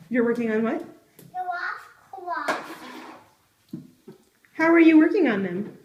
You're working on what? The washcloths. How are you working on them?